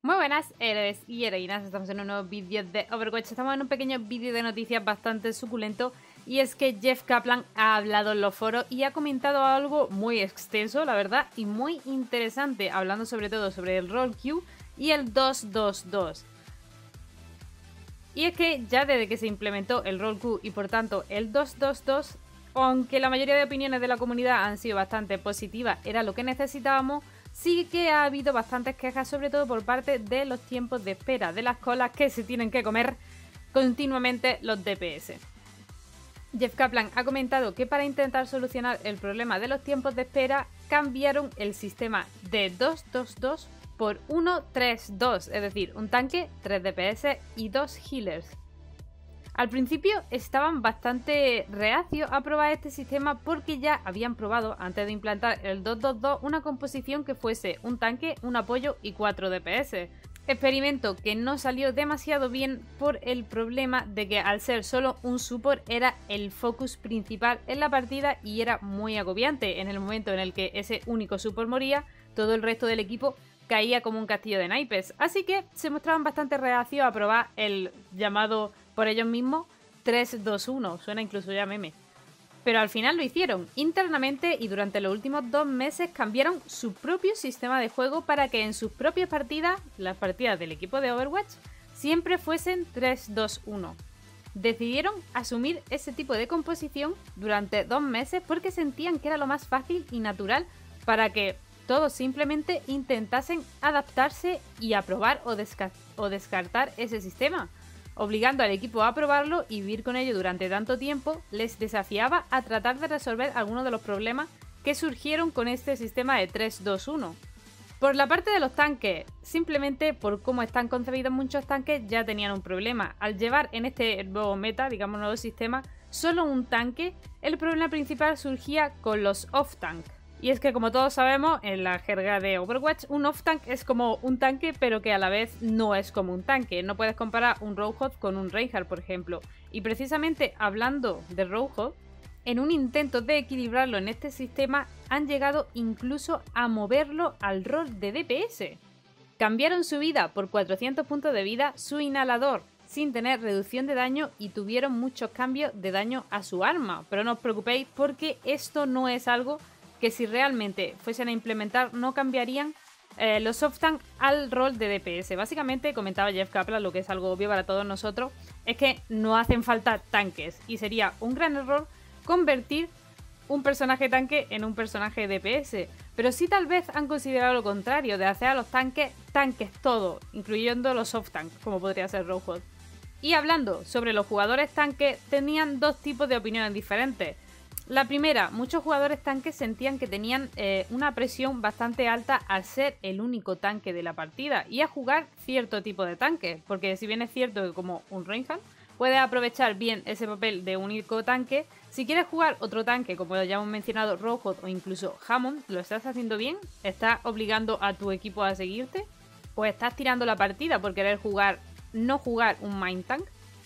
Muy buenas, héroes y heroínas, estamos en un nuevo vídeo de Overwatch. Estamos en un pequeño vídeo de noticias bastante suculento, y es que Jeff Kaplan ha hablado en los foros y ha comentado algo muy extenso, la verdad, y muy interesante, hablando sobre todo sobre el Role Queue y el 2-2-2. Y es que ya desde que se implementó el Role Queue y por tanto el 2-2-2, aunque la mayoría de opiniones de la comunidad han sido bastante positivas, era lo que necesitábamos, sí que ha habido bastantes quejas, sobre todo por parte de los tiempos de espera, de las colas que se tienen que comer continuamente los DPS. Jeff Kaplan ha comentado que para intentar solucionar el problema de los tiempos de espera, cambiaron el sistema de 2-2-2 por 1-3-2, es decir, un tanque, 3 DPS y 2 healers. Al principio estaban bastante reacios a probar este sistema porque ya habían probado, antes de implantar el 2-2-2, una composición que fuese un tanque, un apoyo y 4 DPS. Experimento que no salió demasiado bien por el problema de que al ser solo un support era el focus principal en la partida y era muy agobiante. En el momento en el que ese único support moría, todo el resto del equipo caía como un castillo de naipes. Así que se mostraban bastante reacios a probar el llamado por ellos mismos 3-2-1, suena incluso ya meme. Pero al final lo hicieron internamente y durante los últimos 2 meses cambiaron su propio sistema de juego para que en sus propias partidas, las partidas del equipo de Overwatch, siempre fuesen 3-2-1. Decidieron asumir ese tipo de composición durante 2 meses porque sentían que era lo más fácil y natural para que todos simplemente intentasen adaptarse y aprobar o descartar ese sistema. Obligando al equipo a probarlo y vivir con ello durante tanto tiempo, les desafiaba a tratar de resolver algunos de los problemas que surgieron con este sistema de 3-2-1. Por la parte de los tanques, simplemente por cómo están concebidos muchos tanques ya tenían un problema. Al llevar en este nuevo meta, digamos nuevo sistema, solo un tanque, el problema principal surgía con los off-tank. Y es que, como todos sabemos, en la jerga de Overwatch, un off-tank es como un tanque, pero que a la vez no es como un tanque. No puedes comparar un Roadhog con un Reinhardt, por ejemplo. Y precisamente hablando de Roadhog, en un intento de equilibrarlo en este sistema, han llegado incluso a moverlo al rol de DPS. Cambiaron su vida por 400 puntos de vida, su inhalador, sin tener reducción de daño, y tuvieron muchos cambios de daño a su arma. Pero no os preocupéis porque esto no es algo que si realmente fuesen a implementar no cambiarían los soft-tank al rol de DPS. Básicamente, comentaba Jeff Kaplan, lo que es algo obvio para todos nosotros, es que no hacen falta tanques y sería un gran error convertir un personaje tanque en un personaje DPS. Pero sí tal vez han considerado lo contrario, de hacer a los tanques todo, incluyendo los soft-tank, como podría ser Roadhog. Y hablando sobre los jugadores tanques, tenían dos tipos de opiniones diferentes. La primera, muchos jugadores tanques sentían que tenían una presión bastante alta al ser el único tanque de la partida y a jugar cierto tipo de tanque, porque si bien es cierto que como un Reinhardt puedes aprovechar bien ese papel de único tanque, si quieres jugar otro tanque como ya hemos mencionado, Roadhog o incluso Hammond, ¿lo estás haciendo bien? ¿Estás obligando a tu equipo a seguirte? ¿O estás tirando la partida por querer no jugar un main tank?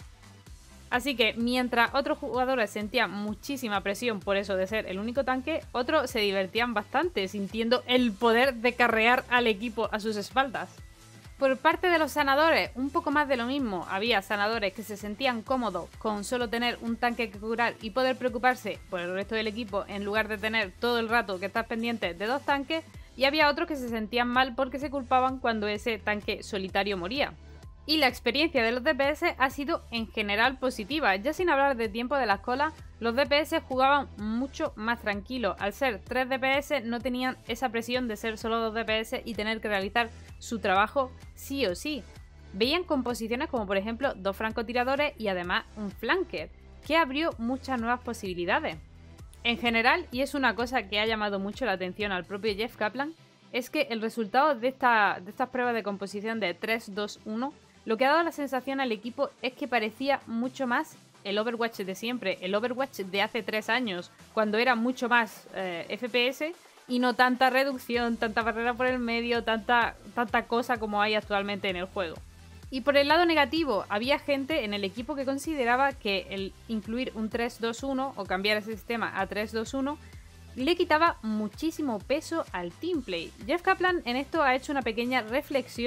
Así que mientras otros jugadores sentían muchísima presión por eso de ser el único tanque, otros se divertían bastante sintiendo el poder de carrear al equipo a sus espaldas. Por parte de los sanadores, un poco más de lo mismo. Había sanadores que se sentían cómodos con solo tener un tanque que curar y poder preocuparse por el resto del equipo en lugar de tener todo el rato que estar pendiente de 2 tanques, y había otros que se sentían mal porque se culpaban cuando ese tanque solitario moría. Y la experiencia de los DPS ha sido en general positiva. Ya sin hablar de tiempo de las colas, los DPS jugaban mucho más tranquilos. Al ser 3 DPS no tenían esa presión de ser solo 2 DPS y tener que realizar su trabajo sí o sí. Veían composiciones como por ejemplo 2 francotiradores y además un flanker, que abrió muchas nuevas posibilidades. En general, y es una cosa que ha llamado mucho la atención al propio Jeff Kaplan, es que el resultado de estas pruebas de composición de 3-2-1 lo que ha dado la sensación al equipo es que parecía mucho más el Overwatch de siempre, el Overwatch de hace 3 años, cuando era mucho más FPS y no tanta reducción, tanta barrera por el medio, tanta cosa como hay actualmente en el juego. Y por el lado negativo, había gente en el equipo que consideraba que el incluir un 3-2-1 o cambiar ese sistema a 3-2-1 le quitaba muchísimo peso al teamplay. Jeff Kaplan en esto ha hecho una pequeña reflexión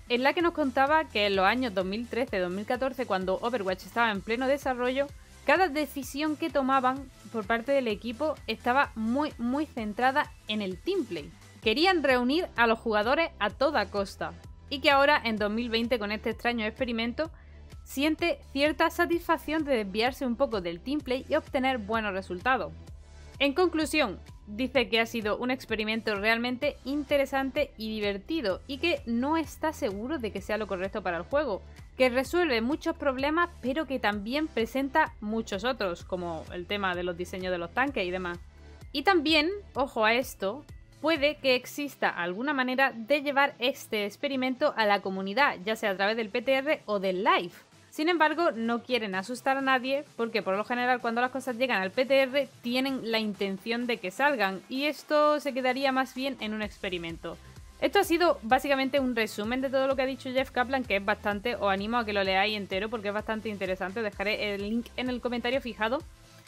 en la que nos contaba que en los años 2013-2014, cuando Overwatch estaba en pleno desarrollo, cada decisión que tomaban por parte del equipo estaba muy centrada en el teamplay. Querían reunir a los jugadores a toda costa. Y que ahora, en 2020, con este extraño experimento, siente cierta satisfacción de desviarse un poco del teamplay y obtener buenos resultados. En conclusión, dice que ha sido un experimento realmente interesante y divertido y que no está seguro de que sea lo correcto para el juego, que resuelve muchos problemas pero que también presenta muchos otros, como el tema de los diseños de los tanques y demás. Y también, ojo a esto, puede que exista alguna manera de llevar este experimento a la comunidad, ya sea a través del PTR o del live. Sin embargo, no quieren asustar a nadie porque por lo general cuando las cosas llegan al PTR tienen la intención de que salgan y esto se quedaría más bien en un experimento. Esto ha sido básicamente un resumen de todo lo que ha dicho Jeff Kaplan, que es bastante, os animo a que lo leáis entero porque es bastante interesante, os dejaré el link en el comentario fijado.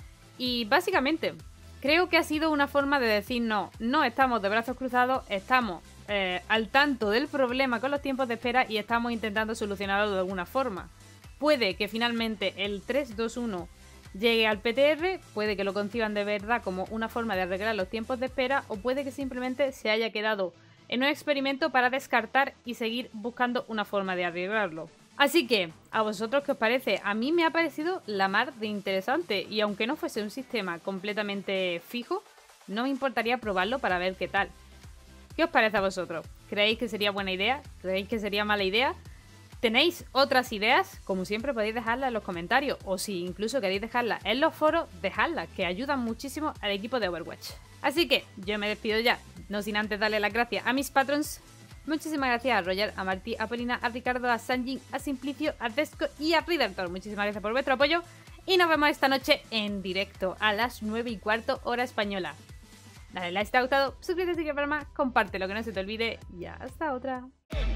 Y básicamente, creo que ha sido una forma de decir no estamos de brazos cruzados, estamos al tanto del problema con los tiempos de espera y estamos intentando solucionarlo de alguna forma. Puede que finalmente el 3.2.1 llegue al PTR, puede que lo conciban de verdad como una forma de arreglar los tiempos de espera o puede que simplemente se haya quedado en un experimento para descartar y seguir buscando una forma de arreglarlo. Así que, ¿a vosotros qué os parece? A mí me ha parecido la mar de interesante y aunque no fuese un sistema completamente fijo, no me importaría probarlo para ver qué tal. ¿Qué os parece a vosotros? ¿Creéis que sería buena idea? ¿Creéis que sería mala idea? ¿Tenéis otras ideas? Como siempre podéis dejarlas en los comentarios o si incluso queréis dejarlas en los foros, dejadlas, que ayudan muchísimo al equipo de Overwatch. Así que yo me despido ya, no sin antes darle las gracias a mis patrons. Muchísimas gracias a Roger, a Martí, a Polina, a Ricardo, a Sanjin, a Simplicio, a Desco y a Redactor. Muchísimas gracias por vuestro apoyo y nos vemos esta noche en directo a las 9:15 hora española. Dale like si te ha gustado, suscríbete si quieres ver más, compártelo que no se te olvide y hasta otra.